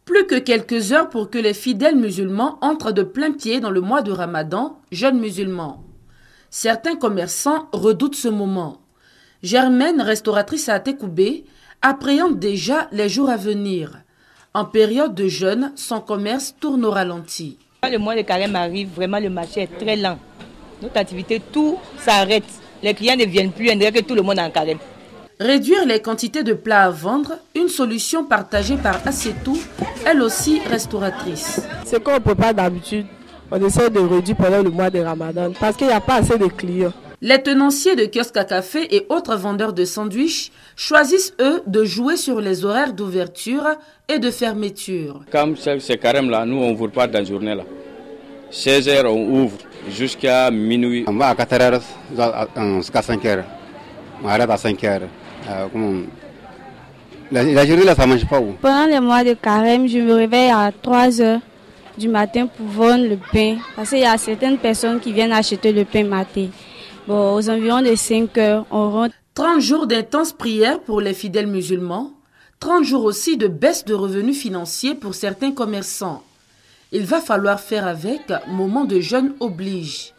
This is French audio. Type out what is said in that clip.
Plus que quelques heures pour que les fidèles musulmans entrent de plein pied dans le mois de Ramadan, jeunes musulmans. Certains commerçants redoutent ce moment. Germaine, restauratrice à Atekoubé, appréhende déjà les jours à venir. En période de jeûne, son commerce tourne au ralenti. Quand le mois de carême arrive, vraiment le marché est très lent. Notre activité, tout s'arrête. Les clients ne viennent plus, on dirait que tout le monde est en carême. Réduire les quantités de plats à vendre, une solution partagée par Assetou, elle aussi restauratrice. C'est qu'on ne peut pas d'habitude. On essaie de réduire pendant le mois de Ramadan parce qu'il n'y a pas assez de clients. Les tenanciers de kiosques à café et autres vendeurs de sandwichs choisissent, eux, de jouer sur les horaires d'ouverture et de fermeture. Comme c'est carême-là, nous, on n'ouvre pas dans la journée. 16h, on ouvre jusqu'à minuit. On va à 4h jusqu'à 5h. On arrête à 5h. La journée, là, ça ne mange pas. Pendant les mois de carême, je me réveille à 3h du matin pour vendre le pain. Parce qu'il y a certaines personnes qui viennent acheter le pain matin. Bon, aux environs de 5h, on rentre. 30 jours d'intenses prières pour les fidèles musulmans. 30 jours aussi de baisse de revenus financiers pour certains commerçants. Il va falloir faire avec, moment de jeûne oblige.